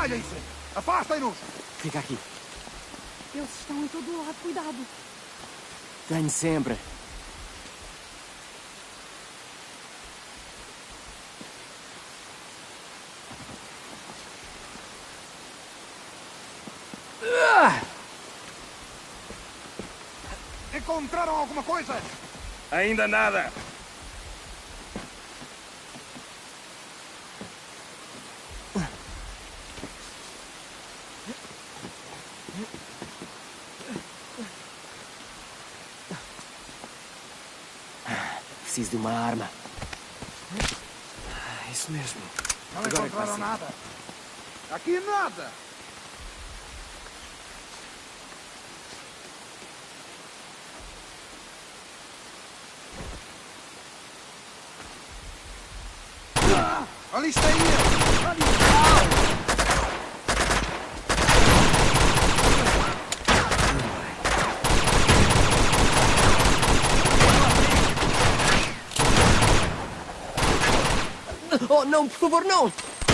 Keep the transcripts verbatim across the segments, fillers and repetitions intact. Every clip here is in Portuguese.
Espalhem-se! Afastem-nos! Fica aqui. Eles estão em todo o lado, cuidado. Tenho sempre. Encontraram alguma coisa? Ainda nada. Preciso de uma arma. Isso mesmo. Não Agora é que encontraram vai ser. nada. Aqui nada. Ah, ali está ele. Ali está. Oh, não, por favor, não!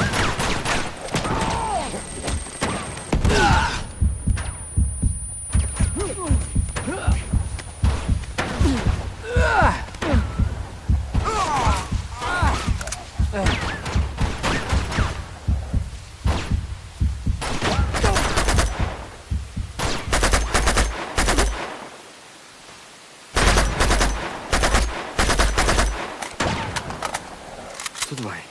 Tudo bem.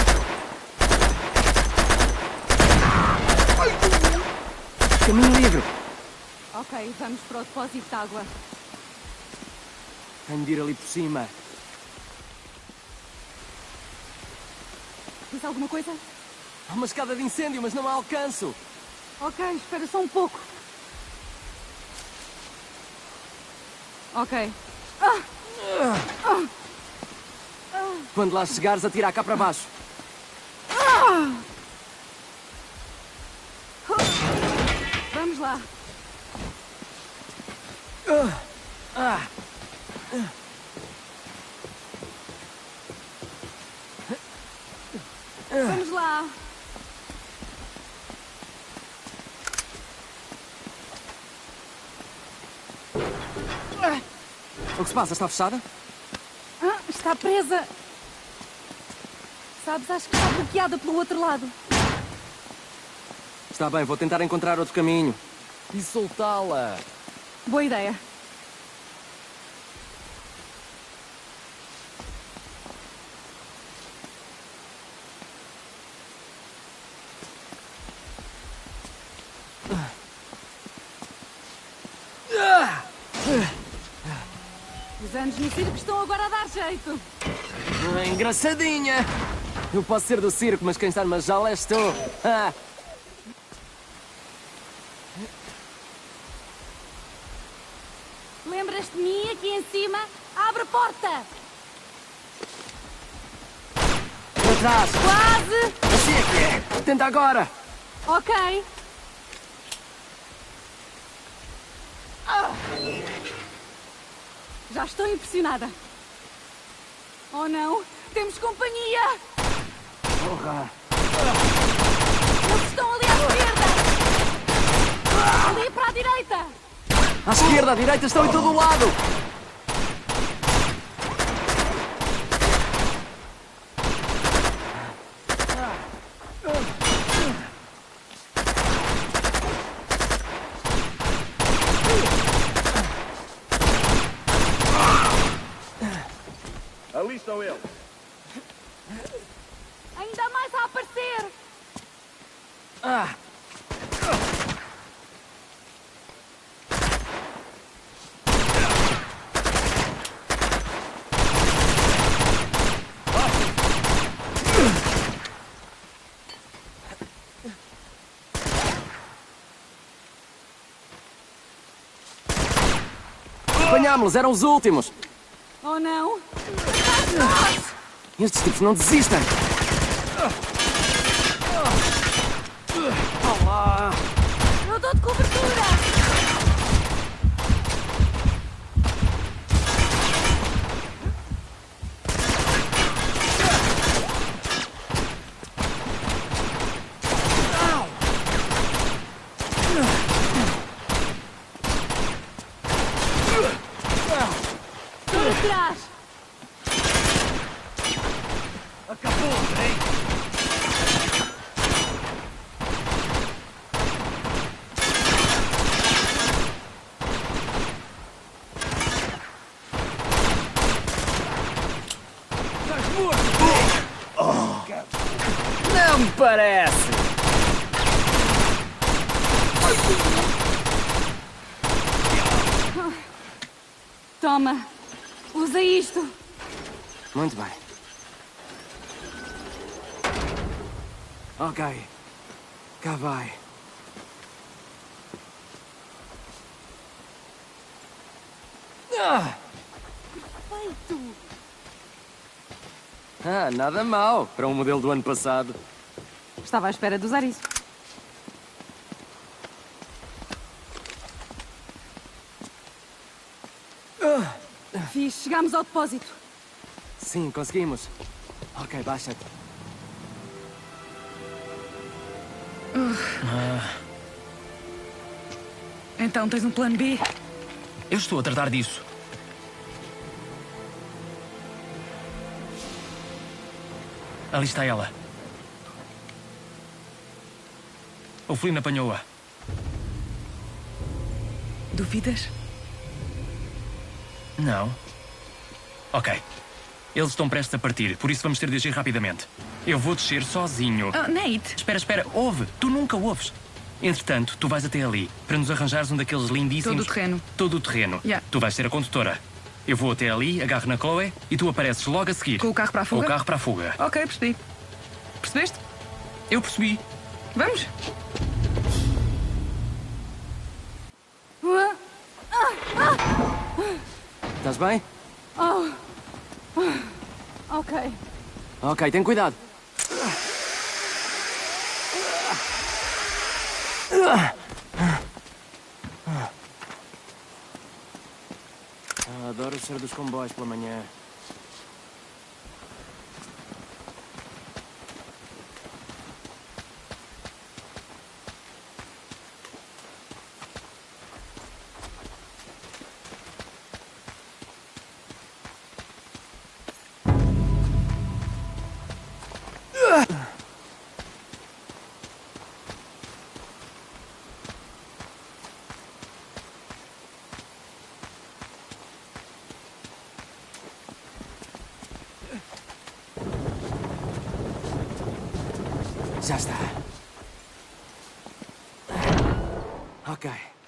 Caminho livre. Ok, vamos para o depósito de água. Tenho de ir ali por cima. Diz alguma coisa? Há uma escada de incêndio, mas não a alcanço. Ok, espera só um pouco. Ok. Quando lá chegares, atira cá para baixo. Vamos lá. Vamos lá. O que se passa? Está fechada? Ah, está presa. Sabes, acho que está bloqueada pelo outro lado. Está bem, vou tentar encontrar outro caminho. E soltá-la. Boa ideia. Os anos no circo estão agora a dar jeito. Ah, engraçadinha! Eu posso ser do circo, mas quem está numa jaula és tu. Ah. Lembras-te de mim aqui em cima? Abre a porta! Para trás! Quase! Assim é que é! Tenta agora! Ok. Ah. Já estou impressionada. Oh não, temos companhia! Porra! Eles estão ali à esquerda! Ali para a direita! À esquerda, à direita, estão em todo o lado! Ali estão eles. Ainda mais a aparecer! Ah! Apanhámos-los, eram os últimos! Oh não! Estes tipos não desistem! Olá! Eu dou-te cobertura! Trás! Acabou, hein? Estás morto! Oh. Não me parece! Toma! Usa isto! Muito bem. Ok. Cá vai. Ah! Feito! Ah, nada mal para um modelo do ano passado. Estava à espera de usar isso. Fiz, chegámos ao depósito. Sim, conseguimos. Ok, baixa-te. Então tens um plano B? Eu estou a tratar disso. Ali está ela. O Flynn apanhou-a. Duvidas? Não. Ok. Eles estão prestes a partir, por isso vamos ter de agir rapidamente. Eu vou descer sozinho. Oh, Nate! Espera, espera, ouve! Tu nunca ouves! Entretanto, tu vais até ali, para nos arranjares um daqueles lindíssimos... Todo o terreno. Todo o terreno. Yeah. Tu vais ser a condutora. Eu vou até ali, agarro na Chloe e tu apareces logo a seguir. Com o carro para a fuga? Com o carro para a fuga. Ok, percebi. Percebeste? Eu percebi. Vamos? Estás bem? Oh. Ok. Ok, tem cuidado. Ah, adoro o cheiro dos comboios pela manhã. Já está. Ok.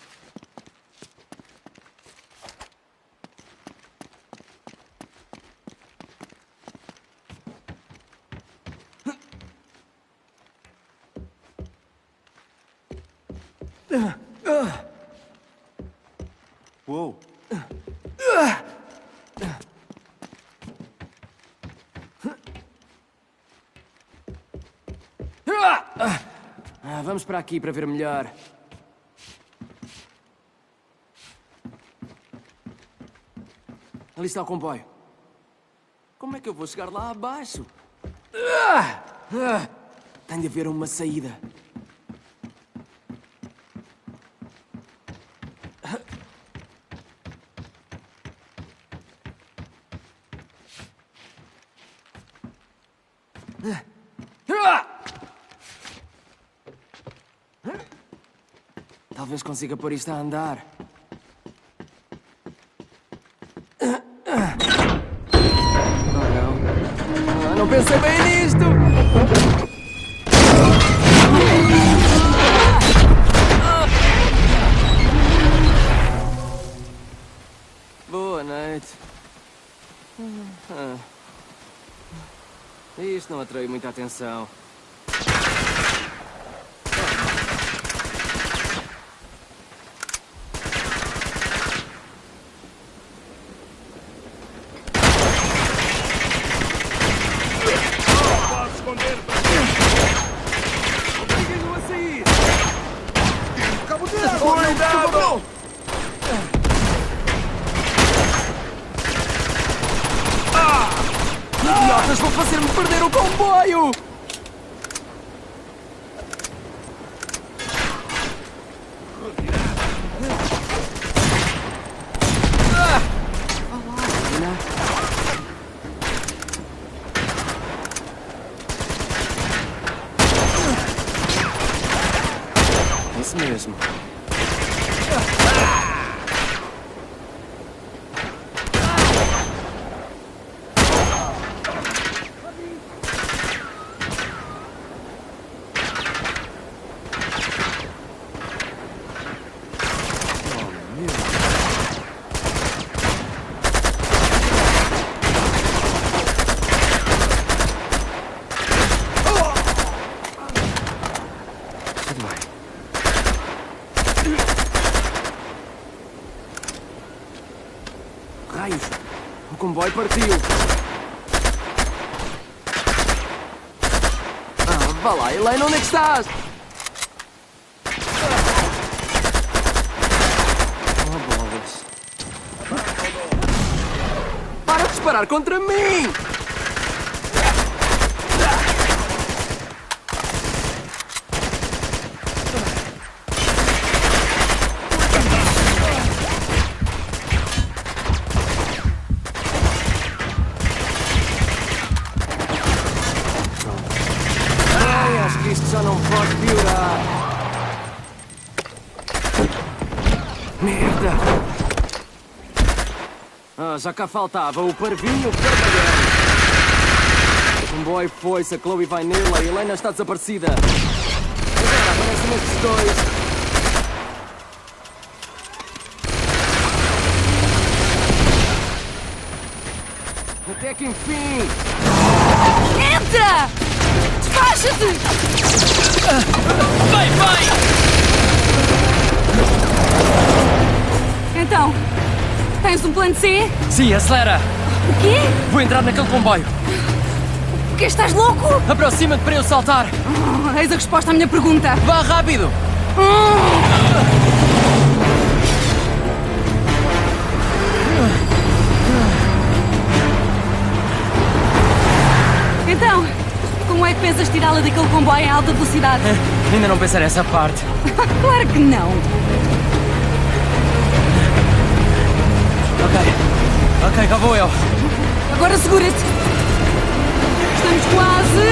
Uou. Ah, vamos para aqui para ver melhor. Ali está o comboio. Como é que eu vou chegar lá abaixo? Ah! Ah! Tem de haver uma saída. Ah! Talvez consiga pôr isto a andar. Oh, não. Ah, não pensei bem nisto! Boa noite. Ah. Isto não atraiu muita atenção. Posso esconder? Obrigam-no a sair! Cabo dele! Cuidado! Idiotas, vão fazer-me perder o comboio! Ah! Olá, Raios! O comboio partiu! Ah, vá lá, Helena, onde é que estás? Oh, bolas! Para de disparar contra mim! Isto já não pode piorar. Merda! Ah, já cá faltava o parvinho verdadeiro. O comboio foi-se, a Chloe vai nele, a Helena está desaparecida. Agora aparecem estes dois. Até que enfim! Entra! Despacha-te! Vai, vai! Então, tens um plano C? Sim, acelera! O quê? Vou entrar naquele comboio. O quê? Estás louco? Aproxima-te para eu saltar. Oh, eis a resposta à minha pergunta. Vá rápido! Então, como é que pensas tirá-la daquele comboio em alta velocidade? Ainda não pensei nessa parte. Claro que não. Ok. Ok, cá vou eu. Agora segura-te. Estamos quase.